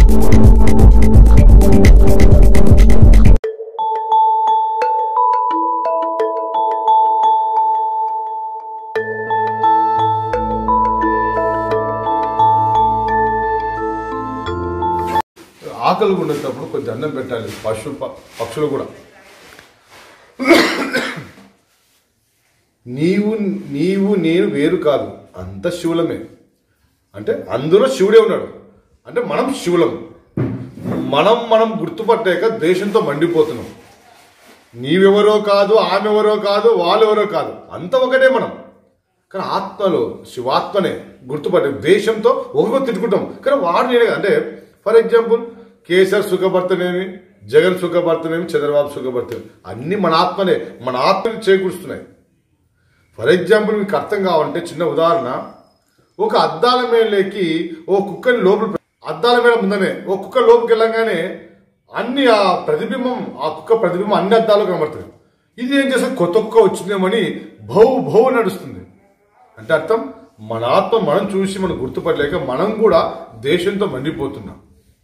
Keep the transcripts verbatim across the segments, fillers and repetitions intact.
ఆకలి ఉండేటప్పుడు కొంచెం అన్నం పెట్టాలి. పశు పక్షులు కూడా నీవు నీవు నేను వేరు కాదు, అంత శివులమే. అంటే అందులో శివుడే ఉన్నాడు. అంటే మనం శివులం. మనం మనం గుర్తుపట్టాక దేశంతో మండిపోతున్నాం. నీవెవరో కాదు, ఆమెవరో కాదు, వాళ్ళెవరో కాదు, అంత ఒకటే మనం. కానీ ఆత్మలో శివాత్మనే గుర్తుపట్టే దేశంతో ఒకరితో తిట్టుకుంటాం. కానీ వాడు నేనే. అంటే ఫర్ ఎగ్జాంపుల్ కేసీఆర్ సుఖపడతనేమి, జగన్ సుఖపడతనేమి, చంద్రబాబు సుఖపడతనేమి, అన్ని మన ఆత్మనే, మన ఆత్మని చేకూరుస్తున్నాయి. ఫర్ ఎగ్జాంపుల్ మీకు అర్థం కావాలంటే చిన్న ఉదాహరణ, ఒక అద్దాల మేడలోకి ఓ కుక్కని లోపల, అద్దాల మేడ ముందనే ఓ కుక్క లోపలికి వెళ్ళగానే అన్ని ఆ ప్రతిబింబం, ఆ కుక్క ప్రతిబింబం అన్ని అద్దాలు కనబడుతుంది. ఇది ఏం చేస్తుంది, కొత్త కుక్క వచ్చిందేమని భౌ భౌ నడుస్తుంది. అంటే అర్థం మన ఆత్మ మనం చూసి మనం గుర్తుపట్టలేక మనం కూడా దేశంతో మండిపోతున్నాం.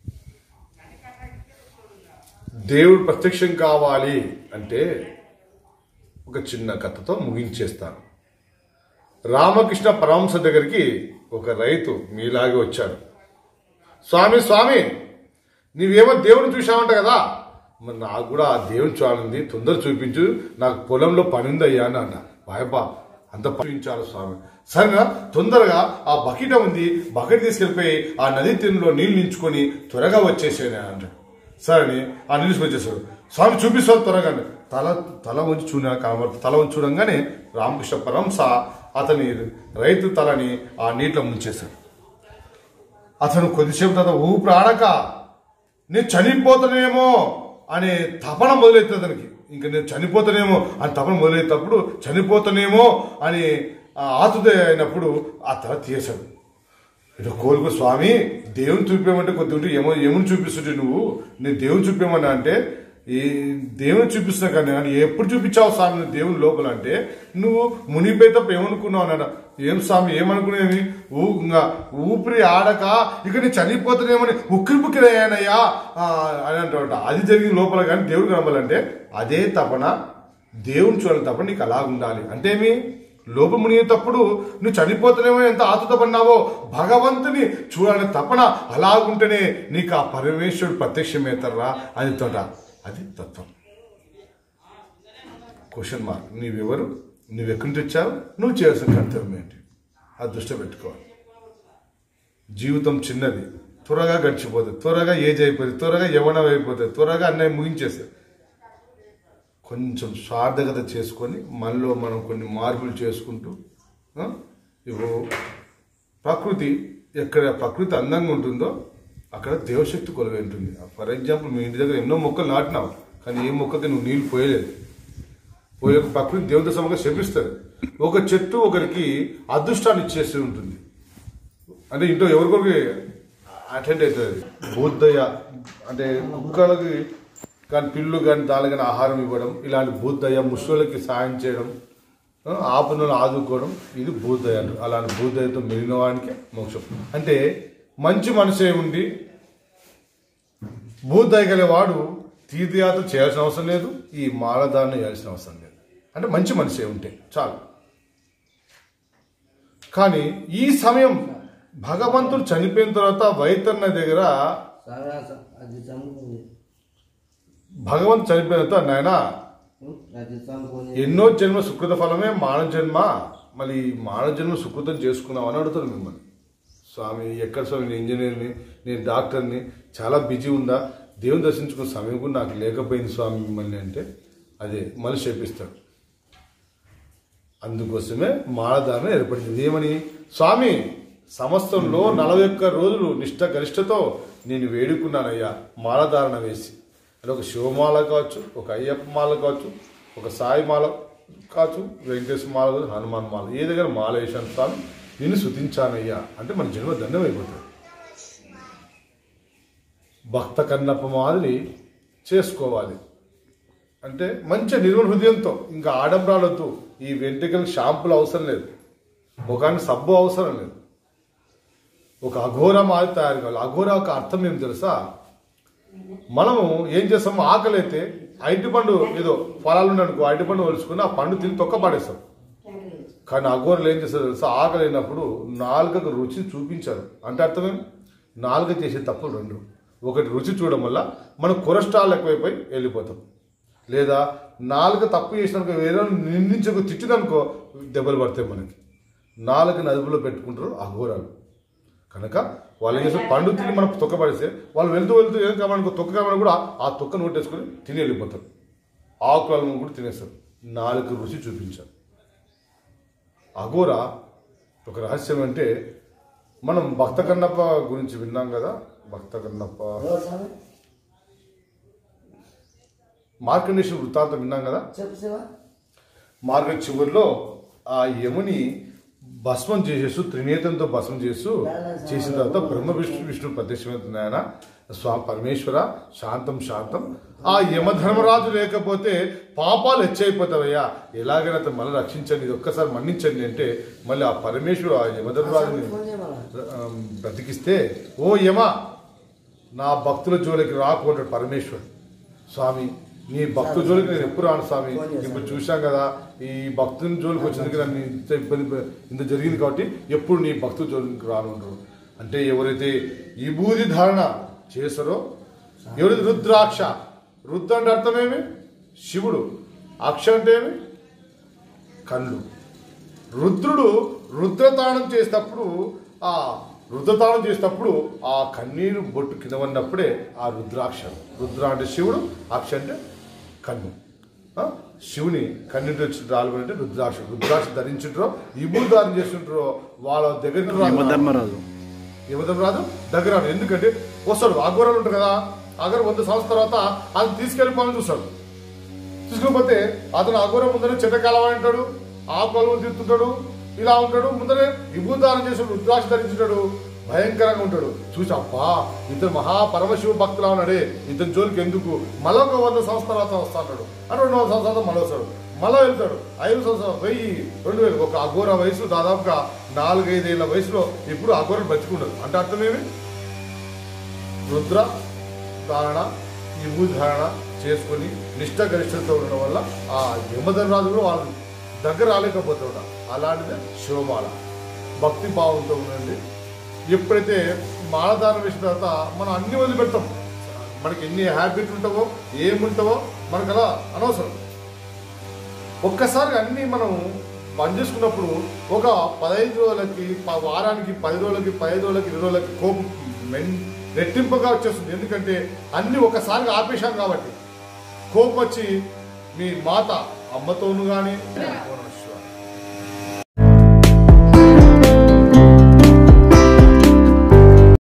దేవుడు ప్రత్యక్షం కావాలి అంటే ఒక చిన్న కథతో ముగించేస్తాను. రామకృష్ణ పరమహంస దగ్గరికి ఒక రైతు మీలాగే వచ్చాడు. స్వామి స్వామి నీవేమో దేవుని చూసావంట కదా, మరి నాకు కూడా ఆ దేవుని చూడాలంది, తొందర చూపించు, నాకు పొలంలో పని ఉంది అయ్యా అని అన్న. బాయబా అంత చూపించాలి స్వామి. సరేనా, తొందరగా ఆ బకెట్ ఉంది, బకెట్ తీసుకెళ్ళిపోయి ఆ నది తీరంలో నీళ్ళు నించుకొని త్వరగా వచ్చేసాను అంటాడు. సరే ఆ నీళ్ళు వచ్చేసాడు. స్వామి చూపిస్తాడు త్వరగా. తల తల వంచి చూడ కనబడుతుంది. తల వంచి చూడంగానే రామకృష్ణ పరమహంస అతని రైతు తలని ఆ నీటిలో ముంచేశాడు. అతను కొద్దిసేపు తర్వాత ఊపిరి ఆడక నేను చనిపోతానేమో అనే తపన మొదలవుతుంది అతనికి. ఇంకా నేను చనిపోతానేమో అని తపన మొదలయ్యేటప్పుడు చనిపోతానేమో అని ఆతుత అయినప్పుడు ఆ తల తీసాడు. ఇటు కోలుకో స్వామి, దేవుని చూపేమంటే కొద్దిగా ఏమో ఏమని చూపిస్తుంటే నువ్వు, నేను దేవుని చూపేమన్నా అంటే ఈ దేవుని చూపిస్తున్నా కానీ కానీ ఎప్పుడు చూపించావు స్వామి నువ్వు దేవుని లోపల అంటే, నువ్వు మునిపోయేటప్పుడు ఏమనుకున్నావు అన్నాడు. ఏం స్వామి ఏమనుకునేవి, ఊ ఇంకా ఊపిరి ఆడక ఇక నేను చనిపోతానేమని ఉక్కిరి బుక్కిరి అయ్యానయ్యా అని అంటాడు. అది జరిగిన లోపల కానీ దేవుడు కనబడాలంటే అదే తపన, దేవుని చూడాలి తపన నీకు అలా ఉండాలి. అంటే ఏమి, లోపల మునిగేటప్పుడు నువ్వు చనిపోతానేమో ఎంత ఆతుత పడినావో భగవంతుని చూడాలని తపన అలాగుంటేనే నీకు ఆ పరమేశ్వరుడు ప్రత్యక్షమవుతారా అని తోట. అది తత్వం. Question mark. నీవెవరు, నువ్వెక్కడి నుంచి వచ్చావు, నువ్వు చేయాల్సిన కర్తవ్యం ఏంటి, అది దృష్టి పెట్టుకోవాలి. జీవితం చిన్నది, త్వరగా గడిచిపోతుంది, త్వరగా ఏజ్ అయిపోతుంది, త్వరగా యవ్వనం అయిపోతుంది, త్వరగా అన్నయ్య ముగించేస్తుంది. కొంచెం సార్థకత చేసుకొని మనలో మనం కొన్ని మార్పులు చేసుకుంటూ ఇప్పుడు ప్రకృతి ఎక్కడ ప్రకృతి అందంగా ఉంటుందో అక్కడ దేవశక్తి కొలువై ఉంటుంది. ఫర్ ఎగ్జాంపుల్ మీ ఇంటి దగ్గర ఎన్నో మొక్కలు నాటినావు, కానీ ఏ మొక్కకి నువ్వు నీళ్ళు పోయలేదు, పోయే ప్రకృతి దేవత సమంగా శపిస్తుంది. ఒక చెట్టు ఒకరికి అదృష్టాన్ని ఇచ్చేసి ఉంటుంది. అంటే ఇంట్లో ఎవరికొరికి అటెండ్ అవుతుంది. బోధయ అంటే కుక్కలకి కానీ పిల్లు కానీ దాని కానీ ఆహారం ఇవ్వడం, ఇలాంటి భూతదయ, ముసలికి సాయం చేయడం, ఆపదలను ఆదుకోవడం, ఇది భూతదయ అంటారు. అలాంటి భూతదయతో మిగిలిన వాడికి మోక్షం. అంటే మంచి మనసు ఏముంది, భూతదయ గలవాడు తీర్థయాత్ర చేయాల్సిన అవసరం లేదు, ఈ మాలధారణ చేయాల్సిన అవసరం లేదు. అంటే మంచి మనసే ఉంటే చాలు. కానీ ఈ సమయం భగవంతుడు చనిపోయిన తర్వాత వైతర్ణ దగ్గర భగవంతు చనిపోయిన తర్వాత నాయన ఎన్నో జన్మ సుకృత ఫలమే మానవ జన్మ, మళ్ళీ మానవ జన్మ సుకృతం చేసుకున్నాం అని అడుగుతాను మిమ్మల్ని. స్వామి ఎక్కడ స్వామి, నేను ఇంజనీర్ని, నేను డాక్టర్ని, చాలా బిజీ ఉందా, దేవుని దర్శించుకున్న సమయం కూడా నాకు లేకపోయింది స్వామి మిమ్మల్ని అంటే అదే మళ్ళీ చేపిస్తాడు. అందుకోసమే మాలధారణ ఏర్పడింది. ఏమని, స్వామి సంవత్సరంలో నలభై ఒక్క రోజులు నిష్ఠ గరిష్టతో నేను వేడుకున్నానయ్యా మాలధారణ వేసి. అంటే ఒక శివమాల కావచ్చు, ఒక అయ్యప్ప మాల కావచ్చు, ఒక సాయి మాల కావచ్చు, వెంకటేశ్వర మాల, హనుమాన్ మాల, ఏ దగ్గర మాల వేసాను స్వామి, నిన్ను స్తుతించానయ్యా అంటే మన జన్మ ధన్యం అయిపోతుంది. భక్త కన్నప్ప మాదిరి చేసుకోవాలి. అంటే మంచి నిర్మల హృదయంతో, ఇంకా ఆడంబరాలతో, ఈ వెంట్రుకలకు షాంపులు అవసరం లేదు, ముఖానికి సబ్బు అవసరం లేదు. ఒక అఘోర మాది తయారు కావాలి. అఘోర ఒక అర్థం ఏం తెలుసా? మనము ఏం చేస్తాము, ఆకలి అయితే అరటి పండు ఏదో ఫలాలు ఉండనుకో అరటి పండు వలుచుకుని ఆ పండు తిని తొక్క పాడేస్తాం. కానీ అఘోరలు ఏం చేస్తారు తెలుసా? ఆకలి అయినప్పుడు నాలుగకు రుచి చూపించారు. అంటే అర్థమేం? నాలుగు చేసే తప్పులు రెండు. ఒకటి రుచి చూడడం వల్ల మనం కొలెస్ట్రాల్ ఎక్కువైపోయి వెళ్ళిపోతాం. లేదా నాలుగు తప్పు చేసినాక వేరే నిందించకు తిట్టిననుకో దెబ్బలు పడతాయి మనకి. నాలుగు అదుపులో పెట్టుకుంటారు అఘోరాలు. కనుక వాళ్ళు ఏం చేస్తారు, పండు తిని మనం తొక్క పడిస్తే వాళ్ళు వెళ్తూ వెళ్తూ ఏం కావాలనుకో తొక్క కావాలని కూడా ఆ తొక్క నోటేసుకొని తిని వెళ్ళిపోతారు. ఆకులను కూడా తినేస్తారు. నాలుగు రుచి చూపించారు. అఘోర ఒక రహస్యం అంటే మనం భక్త కన్నప్ప గురించి విన్నాం కదా. భక్త కన్నప్ప మార్కండేశ్వర వృత్తాంతం విన్నాం కదా. మార్గ చివరిలో ఆ యముని భస్మం చేసేస్తూ త్రినేతంతో భస్మం చేస్తూ చేసిన తర్వాత బ్రహ్మ విష్ణు విష్ణు ప్రత్యక్షమవుతున్నాయన స్వా పరమేశ్వర శాంతం శాంతం. ఆ యమధర్మరాజు లేకపోతే పాపాలు హెచ్చైపోతావయ్యా, ఎలాగైనా అతను మళ్ళీ రక్షించండి, ఇది ఒక్కసారి మన్నించండి అంటే మళ్ళీ ఆ పరమేశ్వరుడు ఆ యమధర్మరాజుని బ్రతికిస్తే, ఓ యమ నా భక్తుల జోలికి రాకు అంటాడు పరమేశ్వరుడు. స్వామి నీ భక్తుల జోలికి నేను ఎప్పుడు రాను స్వామి, ఇప్పుడు చూశాం కదా ఈ భక్తుని జోలికి వచ్చినందుకు నన్ను ఇంత ఇబ్బంది ఇంత జరిగింది కాబట్టి ఎప్పుడు నీ భక్తుల జోలికి రాను అంటారు. అంటే ఎవరైతే ఈ బూది ధారణ చేస్తారో, ఎవరైతే రుద్రాక్ష, రుద్ర అంటే అర్థమేమి? శివుడు. అక్ష అంటే ఏమి? కళ్ళు. రుద్రుడు రుద్రతాళం చేసేటప్పుడు ఆ రుద్రతాళం చేసేటప్పుడు ఆ కన్నీరు బొట్టు కింద ఉన్నప్పుడే ఆ రుద్రాక్ష. రుద్ర అంటే శివుడు, అక్ష అంటే కన్ను. శివుని కన్నింటి వచ్చి రాలు అంటే రుద్రాక్ష. రుద్రాక్ష ధరించుంటారో ఇబులు ధారణ చేస్తుంటారో వాళ్ళ దగ్గరికి యమధర్మరాజు యమధర్మరాజు దగ్గర. ఎందుకంటే వస్తాడు, అఘోరాలు ఉంటారు కదా, అఘోర వంద సంవత్సరాల తర్వాత అది తీసుకెళ్ళిపోవాలని చూస్తాడు. తీసుకెళ్ళిపోతే అతను అఘోర ముందరే చెట్టకాలం అంటాడు, ఆకులు తిరుగుతుంటాడు, ఇలా ఉంటాడు. ముందరే విభూదానం చేసి రుద్రాక్ష ధరించుంటాడు, భయంకరంగా ఉంటాడు. చూసి అబ్బా ఇతను మహాపరమశివ భక్తులా ఉన్నాడే, ఇతని జోలికి ఎందుకు, మళ్ళీ ఒక వంద సంవత్సరాల తర్వాత వస్తా అంటాడు. అంటే రెండు వందల సంవత్సరాలు మళ్ళీ వస్తాడు, మళ్ళీ వెళ్తాడు. ఐదు సంవత్సరాలు వెయ్యి రెండు వేలు ఒక అఘోర వయసు దాదాపుగా నాలుగైదేళ్ల వయసులో ఇప్పుడు అఘోరలు బతికుండదు. అంటే అర్థమేమి? రుద్ర ధారణ విభూతి ధారణ చేసుకుని నిష్ఠ గరిష్టతో ఉండడం వల్ల ఆ యమధర్మరాజు కూడా వాళ్ళ దగ్గర రాలేకపోతాడు. అలాంటిదే శివమాల. భక్తి భావంతో ఉండండి. ఎప్పుడైతే మాలధారణ వేసిన తర్వాత మనం అన్ని వదిలిపెడతాం. మనకి ఎన్ని హ్యాబిట్ ఉంటావో ఏముంటావో మనకు అలా అనవసరం. ఒక్కసారి అన్నీ మనం బంద్ చేసుకున్నప్పుడు ఒక పదహైదు రోజులకి వారానికి పది రోజులకి పదిహేను రోజులకి ఇరవై రోజులకి కోపం మెన్ రెట్టింపుగా వచ్చేస్తుంది. ఎందుకంటే అన్నీ ఒకసారిగా ఆపేశాం కాబట్టి. కోపం వచ్చి మీ మాత అమ్మతోను కానీ